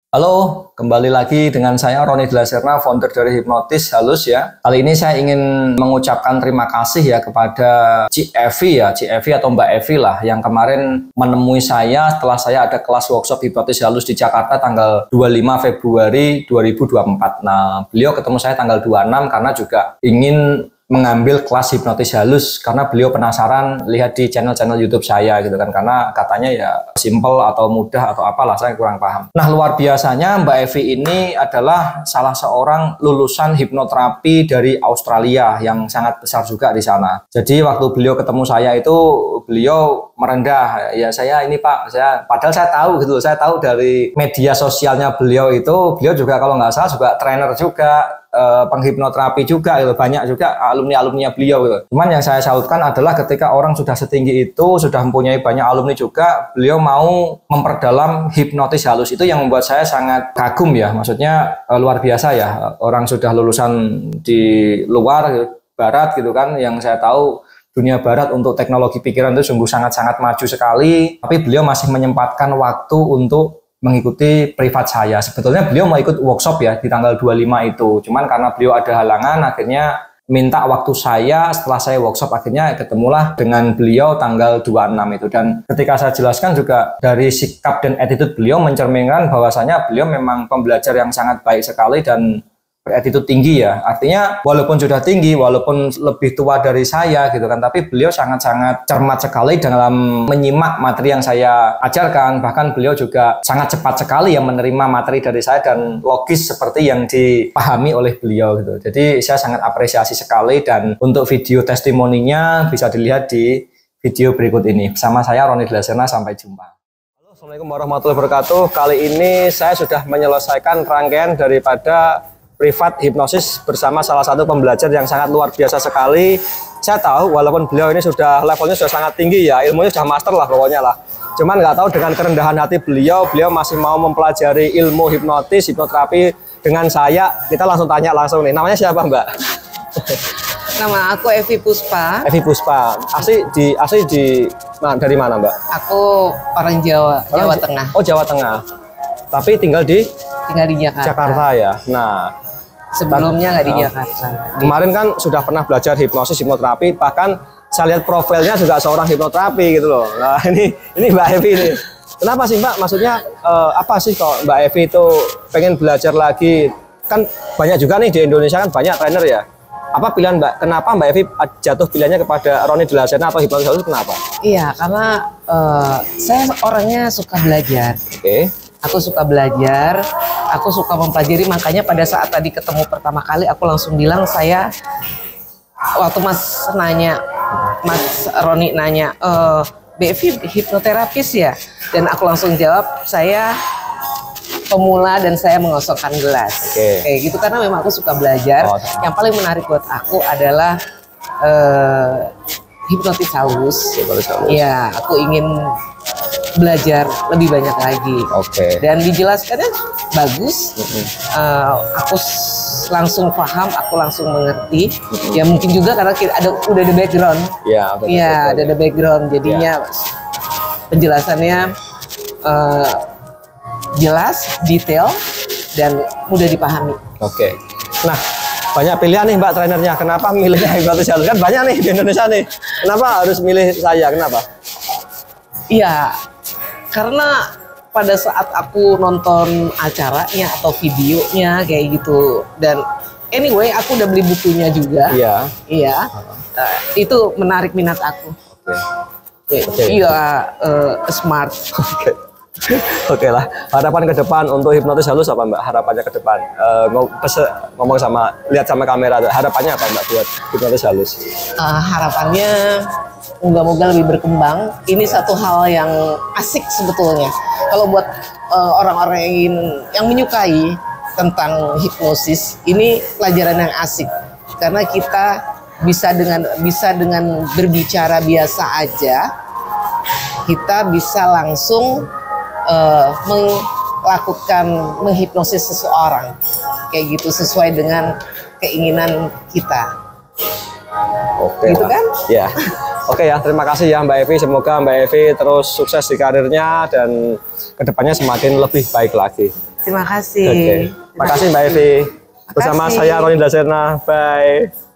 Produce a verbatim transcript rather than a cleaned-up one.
Halo, kembali lagi dengan saya Roni Dlaserna, founder dari Hipnotis Halus ya. Kali ini saya ingin mengucapkan terima kasih ya kepada Ci Evi ya, Ci Evi atau Mbak Evi lah yang kemarin menemui saya setelah saya ada kelas workshop Hipnotis Halus di Jakarta tanggal dua puluh lima Februari dua ribu dua puluh empat. Nah, beliau ketemu saya tanggal dua puluh enam karena juga ingin mengambil kelas hipnotis halus karena beliau penasaran lihat di channel-channel YouTube saya gitu kan, karena katanya ya simple atau mudah atau apalah, saya kurang paham. Nah, luar biasanya Mbak Evi ini adalah salah seorang lulusan hipnoterapi dari Australia yang sangat besar juga di sana. Jadi waktu beliau ketemu saya itu beliau merendah, ya saya ini Pak, saya padahal saya tahu gitu, saya tahu dari media sosialnya beliau itu, beliau juga kalau nggak salah juga trainer juga, Uh, penghipnoterapi juga gitu, banyak juga alumni-alumninya beliau gitu. Cuman yang saya sautkan adalah ketika orang sudah setinggi itu, sudah mempunyai banyak alumni juga, beliau mau memperdalam hipnotis halus. Itu yang membuat saya sangat kagum ya, maksudnya uh, luar biasa ya, orang sudah lulusan di luar gitu, barat gitu kan, yang saya tahu dunia barat untuk teknologi pikiran itu sungguh sangat-sangat maju sekali, tapi beliau masih menyempatkan waktu untuk mengikuti privat saya. Sebetulnya beliau mau ikut workshop ya di tanggal dua puluh lima itu, cuman karena beliau ada halangan akhirnya minta waktu saya. Setelah saya workshop akhirnya ketemulah dengan beliau tanggal dua puluh enam itu, dan ketika saya jelaskan juga dari sikap dan attitude beliau mencerminkan bahwasanya beliau memang pembelajar yang sangat baik sekali dan attitude tinggi ya. Artinya walaupun sudah tinggi, walaupun lebih tua dari saya gitu kan, tapi beliau sangat-sangat cermat sekali dalam menyimak materi yang saya ajarkan. Bahkan beliau juga sangat cepat sekali yang menerima materi dari saya dan logis seperti yang dipahami oleh beliau gitu. Jadi saya sangat apresiasi sekali, dan untuk video testimoninya bisa dilihat di video berikut ini. Bersama saya Roni Dlaserna, sampai jumpa. Halo, Assalamualaikum warahmatullahi wabarakatuh. Kali ini saya sudah menyelesaikan rangkaian daripada privat hipnosis bersama salah satu pembelajar yang sangat luar biasa sekali. Saya tahu walaupun beliau ini sudah levelnya sudah sangat tinggi ya, ilmunya sudah master lah pokoknya lah. Cuman nggak tahu dengan kerendahan hati beliau, beliau masih mau mempelajari ilmu hipnotis, hipnoterapi dengan saya. Kita langsung tanya langsung nih, namanya siapa Mbak? Nama aku Evi Puspa. Evi Puspa. Asli di asli di nah, dari mana Mbak? Aku orang Jawa, Orang Jawa Tengah. Oh, Jawa Tengah. Tapi tinggal di tinggal di Jakarta. Jakarta ya. Nah, sebelumnya nggak di uh, Jakarta. Kemarin kan sudah pernah belajar hipnosis, hipnoterapi, bahkan saya lihat profilnya juga seorang hipnoterapi gitu loh. Nah, ini ini Mbak Evi ini. Kenapa sih Mbak? Maksudnya uh, apa sih kalau Mbak Evi itu pengen belajar lagi? Kan banyak juga nih di Indonesia kan banyak trainer ya. Apa pilihan Mbak? Kenapa Mbak Evi jatuh pilihannya kepada Roni Dlaserna atau hipnotis halus? Kenapa? Iya, karena uh, saya orangnya suka belajar. Oke. Okay. Aku suka belajar, aku suka mempelajari, makanya pada saat tadi ketemu pertama kali aku langsung bilang, saya waktu Mas nanya, Mas Roni nanya, e, B Evi hipnoterapis ya? Dan aku langsung jawab, saya pemula dan saya mengosongkan gelas. Okay. Kayak gitu, karena memang aku suka belajar. Oh, yang paling menarik buat aku adalah uh, hipnotis halus. Hipnotis halus. Ya, aku ingin belajar lebih banyak lagi. Oke. Okay. Dan dijelaskannya bagus. Mm-hmm. uh, aku langsung paham, aku langsung mengerti. Mm-hmm. Ya mungkin juga karena ada udah ada background. Ya, ya ada ada background. Jadinya ya. Penjelasannya uh, jelas, detail, dan mudah dipahami. Oke. Okay. Nah, banyak pilihan nih Mbak trainernya. Kenapa milihnya hipnotis halus? Kan banyak nih di Indonesia nih. Kenapa harus milih saya? Kenapa? Iya. Karena pada saat aku nonton acaranya atau videonya kayak gitu, dan anyway aku udah beli bukunya juga. Iya. Iya. Uh, itu menarik minat aku. Oke. Okay. Iya, uh, smart. Oke. Oke lah. Harapan ke depan untuk hipnotis halus apa Mbak? Harapannya ke depan? Uh, ngomong sama, lihat sama kamera. Harapannya apa Mbak buat hipnotis halus? Uh, harapannya moga-moga lebih berkembang. Ini satu hal yang asik sebetulnya. Kalau buat orang-orang uh, yang, yang menyukai tentang hipnosis, ini pelajaran yang asik. Karena kita bisa dengan bisa dengan berbicara biasa aja, kita bisa langsung uh, melakukan menghipnosis seseorang. Kayak gitu, sesuai dengan keinginan kita. Oke. Gitu kan? Ya. Oke ya, terima kasih ya Mbak Evi. Semoga Mbak Evi terus sukses di karirnya dan kedepannya semakin lebih baik lagi. Terima kasih. Oke, terima kasih Mbak Evi. Bersama saya Roni Daserna. Bye.